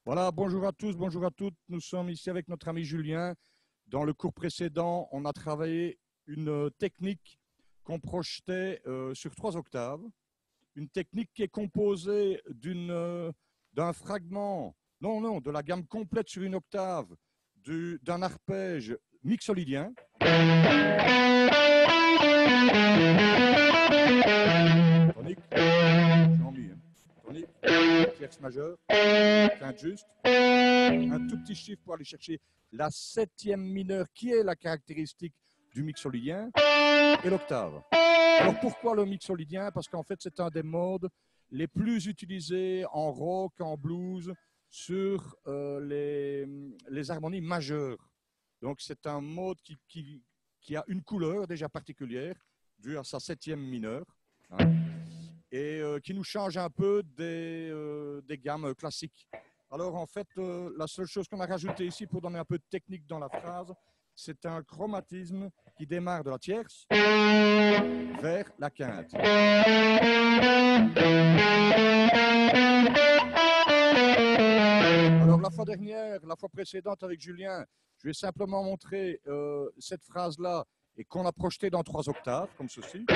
Voilà, bonjour à tous, bonjour à toutes. Nous sommes ici avec notre ami Julien. Dans le cours précédent, on a travaillé une technique qu'on projetait sur 3 octaves. Une technique qui est composée d'un fragment, non, de la gamme complète sur une octave, d'un arpège mixolydien. Tonique, j'ai mis, hein. Tonique, tierce majeure, quinte juste, un tout petit chiffre pour aller chercher la septième mineure qui est la caractéristique du mixolydien et l'octave. Alors pourquoi le mixolydien? Parce qu'en fait c'est un des modes les plus utilisés en rock, en blues, sur les harmonies majeures. Donc c'est un mode qui a une couleur déjà particulière, due à sa septième mineure, hein, et qui nous change un peu des gammes classiques. Alors en fait, la seule chose qu'on a rajoutée ici pour donner un peu de technique dans la phrase, c'est un chromatisme qui démarre de la tierce vers la quinte. Alors la fois précédente avec Julien, je vais simplement montrer cette phrase-là et qu'on a projetée dans 3 octaves, comme ceci.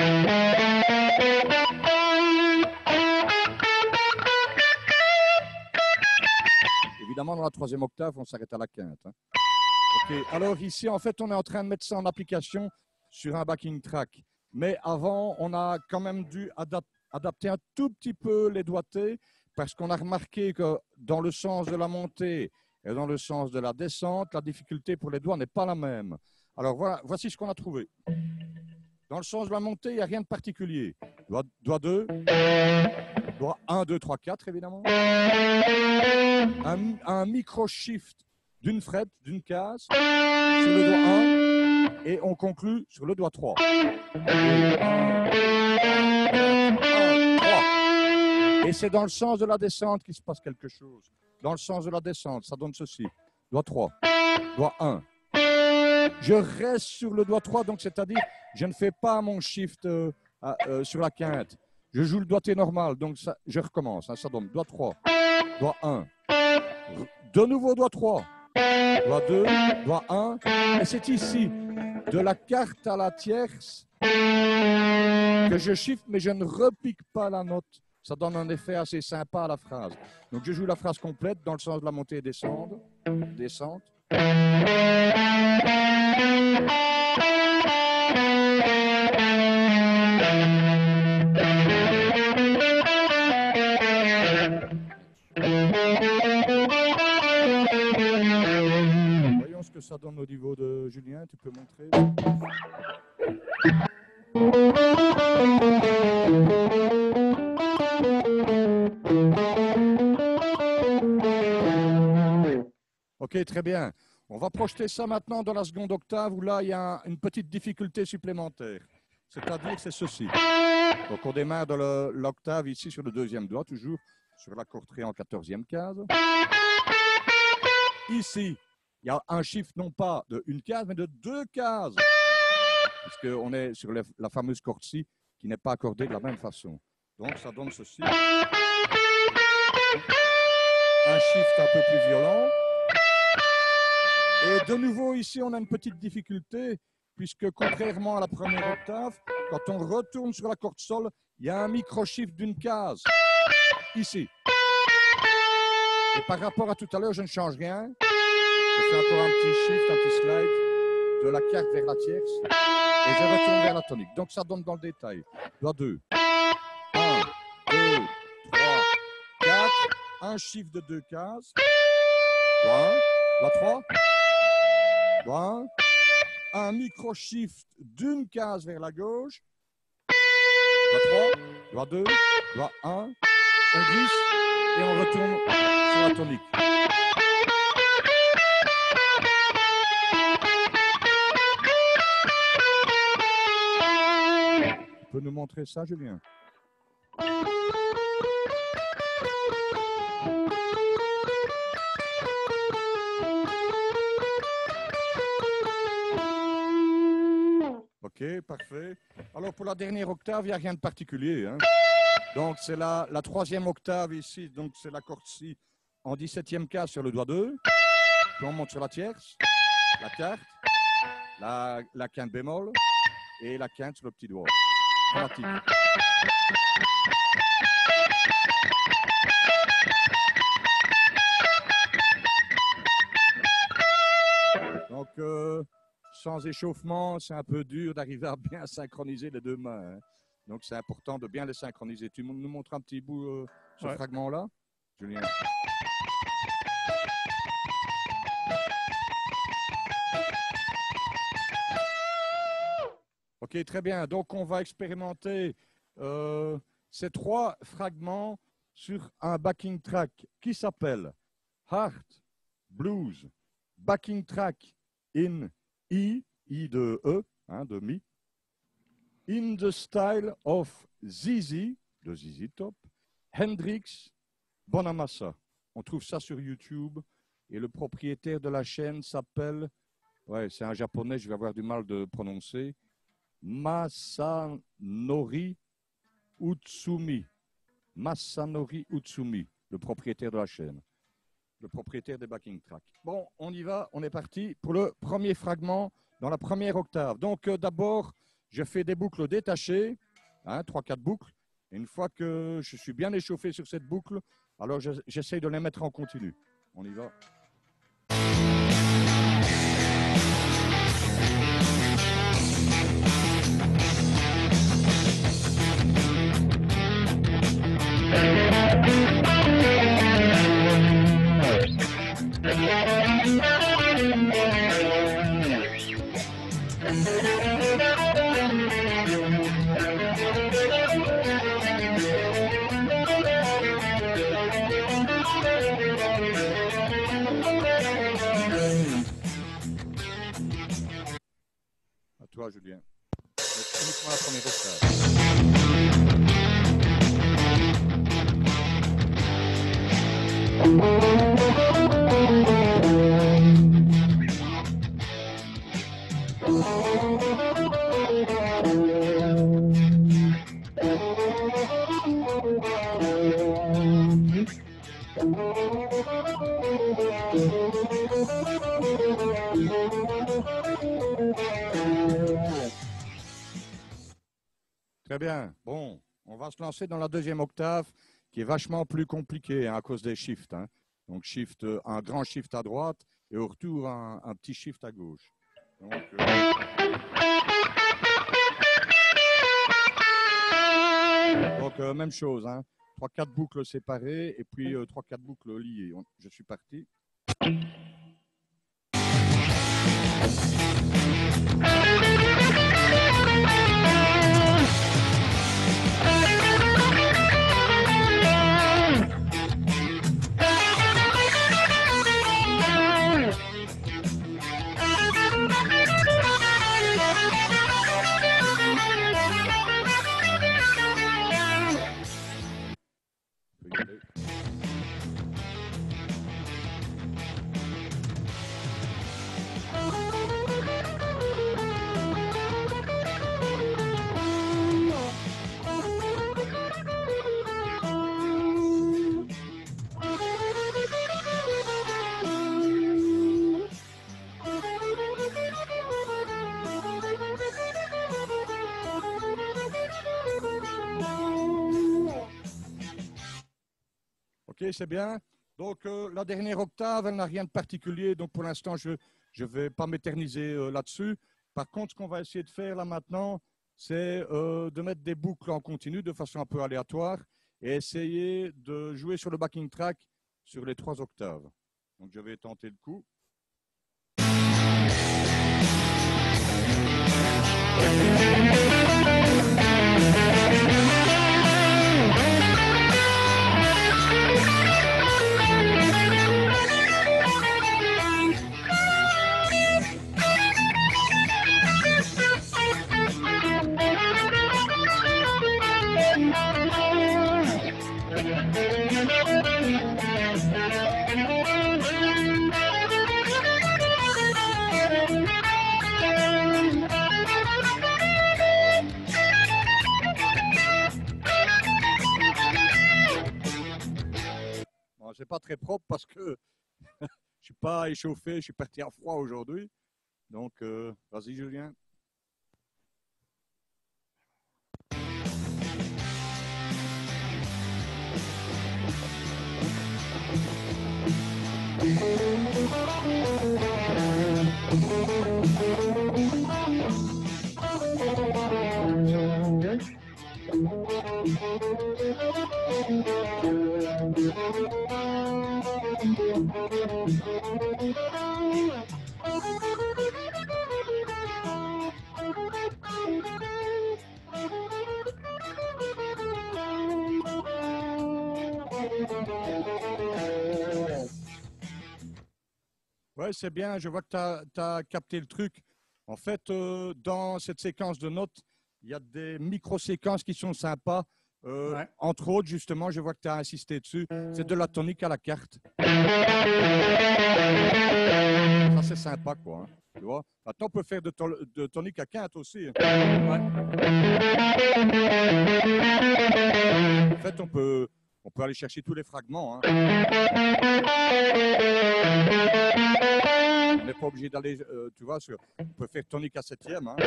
Évidemment, dans la 3e octave, on s'arrête à la quinte, hein. Okay. Alors ici, en fait, on est en train de mettre ça en application sur un backing track. Mais avant, on a quand même dû adapter un tout petit peu les doigtés parce qu'on a remarqué que dans le sens de la montée et dans le sens de la descente, la difficulté pour les doigts n'est pas la même. Alors voilà, voici ce qu'on a trouvé. Dans le sens de la montée, il n'y a rien de particulier. Doigt 2, doigt 1, 2, 3, 4, évidemment. Un micro-shift d'une frette, d'une case, sur le doigt 1, et on conclut sur le doigt 3. 1, 3. Et c'est dans le sens de la descente qu'il se passe quelque chose. Dans le sens de la descente, ça donne ceci. Doigt 3, doigt 1. Je reste sur le doigt 3, donc c'est-à-dire, je ne fais pas mon shift sur la quinte. Je joue le doigté normal, donc ça, je recommence. Hein, ça donne doigt 3, doigt 1. De nouveau doigt 3. Doigt 2, doigt 1, et c'est ici, de la quarte à la tierce, que je shift, mais je ne repique pas la note. Ça donne un effet assez sympa à la phrase. Donc je joue la phrase complète dans le sens de la montée et descente. Voyons ce que ça donne au niveau de Julien, tu peux montrer. Ok, très bien. On va projeter ça maintenant dans la seconde octave où là, il y a une petite difficulté supplémentaire. C'est-à-dire, c'est ceci. Donc, on démarre dans l'octave ici sur le 2e doigt, toujours sur l'accord tré en 14e case. Ici, il y a un shift non pas de une case, mais de 2 cases. Puisqu'on est sur la fameuse corde ci qui n'est pas accordée de la même façon. Donc, ça donne ceci. Un shift un peu plus violent. Et de nouveau, ici, on a une petite difficulté, puisque contrairement à la première octave, quand on retourne sur la corde sol, il y a un micro-shift d'une case, ici. Et par rapport à tout à l'heure, je ne change rien. Je fais encore un petit shift, un petit slide de la carte vers la tierce, et je retourne vers la tonique. Donc ça donne dans le détail. Doigt 2, 1, 2, 3, 4, un shift de 2 cases, doigt 1, doigt 3, doigt 1, un micro-shift d'une case vers la gauche, doigt 3, doigt 2, doigt 1, on glisse et on retourne sur la tonique. Tu peux nous montrer ça, Julien? Ok, parfait. Alors pour la dernière octave, il n'y a rien de particulier, hein. Donc c'est la 3e octave ici, donc c'est la corde ci en 17e case sur le doigt 2, puis on monte sur la tierce, la quarte, la quinte bémol et la quinte sur le petit doigt. Pratique. Donc, sans échauffement, c'est un peu dur d'arriver à bien synchroniser les deux mains. Hein. Donc, c'est important de bien les synchroniser. Tu nous montres un petit bout ce fragment-là, Julien? Ok, très bien. Donc, on va expérimenter ces 3 fragments sur un backing track qui s'appelle Heart Blues Backing Track in E, I de E, hein, de Mi, in the style of ZZ, de ZZ Top, Hendrix, Bonamassa. On trouve ça sur YouTube et le propriétaire de la chaîne s'appelle, ouais, c'est un japonais, je vais avoir du mal de prononcer, Masanori Utsumi. Masanori Utsumi, le propriétaire de la chaîne, le propriétaire des backing tracks. Bon, on y va, on est parti pour le premier fragment dans la première octave. Donc d'abord, je fais des boucles détachées, hein, 3-4 boucles. Et une fois que je suis bien échauffé sur cette boucle, alors j'essaye de les mettre en continu. On y va. À toi, Julien. C'est uniquement la première Très bien. Bon, on va se lancer dans la deuxième octave qui est vachement plus compliquée hein, à cause des shifts. Hein. Donc, shift, un grand shift à droite et au retour, un petit shift à gauche. Donc même chose. Hein. 3-4 boucles séparées et puis 3-4 boucles liées. Je suis parti. Ok, c'est bien. Donc, la dernière octave, elle n'a rien de particulier. Donc, pour l'instant, je ne vais pas m'éterniser là-dessus. Par contre, ce qu'on va essayer de faire là maintenant, c'est de mettre des boucles en continu de façon un peu aléatoire et essayer de jouer sur le backing track sur les 3 octaves. Donc, je vais tenter le coup. pas très propre parce que je suis pas échauffé, je suis parti à froid aujourd'hui. Donc, vas-y Julien. Ouais, c'est bien, je vois que tu as capté le truc. En fait, dans cette séquence de notes, il y a des micro-séquences qui sont sympas. Ouais. Entre autres, justement, je vois que tu as insisté dessus. C'est de la tonique à la carte. Ça, c'est sympa, quoi. Hein, tu vois. Maintenant, on peut faire de tonique à quinte aussi. Hein. Ouais. En fait, on peut aller chercher tous les fragments. Hein. On n'est pas obligé d'aller, tu vois, on peut faire tonique à septième. Hein.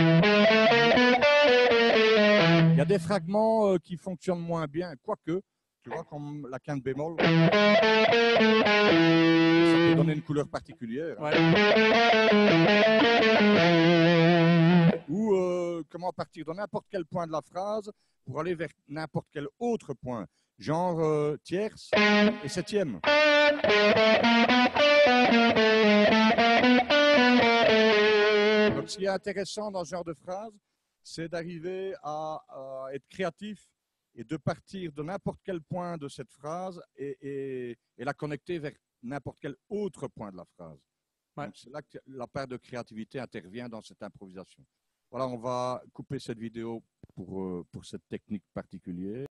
Il y a des fragments qui fonctionnent moins bien, quoique, tu vois, comme la quinte bémol, ça peut donner une couleur particulière. Hein. Ouais. Ou comment partir de n'importe quel point de la phrase pour aller vers n'importe quel autre point, genre tierce et septième. Donc, ce qui est intéressant dans ce genre de phrase, c'est d'arriver à être créatif et de partir de n'importe quel point de cette phrase et la connecter vers n'importe quel autre point de la phrase. Ouais. Donc, c'est là que la part de créativité intervient dans cette improvisation. Voilà, on va couper cette vidéo pour cette technique particulière.